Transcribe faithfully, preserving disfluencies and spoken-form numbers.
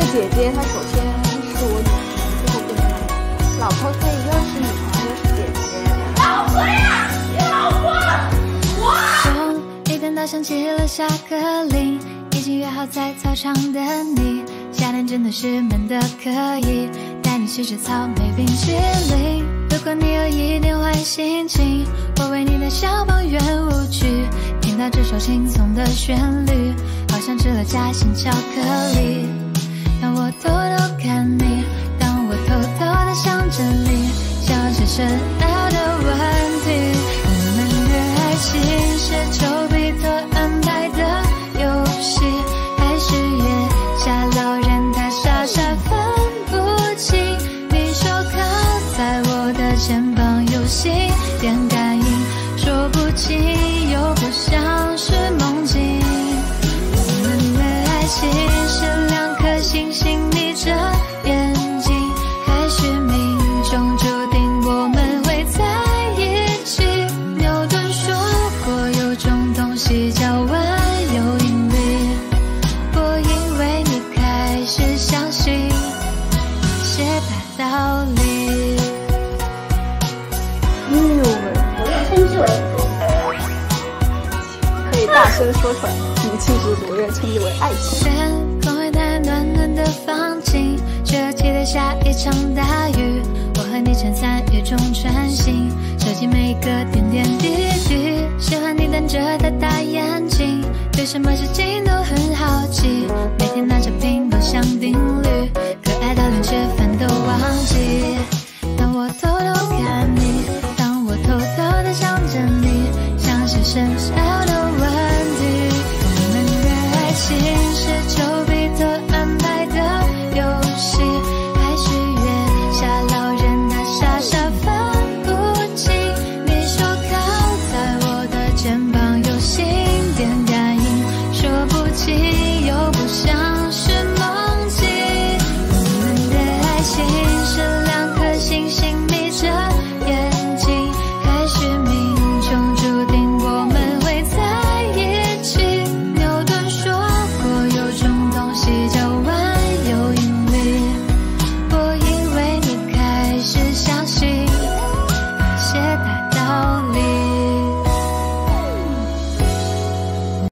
姐姐她首先是我女朋友，最后变成老婆，可以又是女朋友又是姐姐。 老婆呀，你老婆！我。 终于等到响起了下课铃，已经约好在操场等你。夏天真的是闷的可以，带你去吃草莓冰淇淋。如果你有一点坏心情，我为你的小抱怨舞曲。听到这首轻松的旋律，好像吃了夹心巧克力。当我偷偷看你，当我偷偷的想着你，想些深奥的问题。我们的爱情是丘比特安排的游戏，还是月下老人他傻傻分不清？你手靠在我的肩膀，有心电感应，说不清又不像是梦境。我们的爱情是两颗星星眯着眼睛，还是命中注定我们会在一起？牛顿说过有种东西叫万有引力，我因为你开始相信一些大道理。 嗯，我称之为可以大声说出来，你气质独特，称之为爱情。 天空会太暖暖的放晴，却又期待下一场大雨。我和你撑伞雨中穿行，收集每一个点点滴滴。喜欢你瞪着的大眼睛，对什么事情都很好奇，每天拿着瓶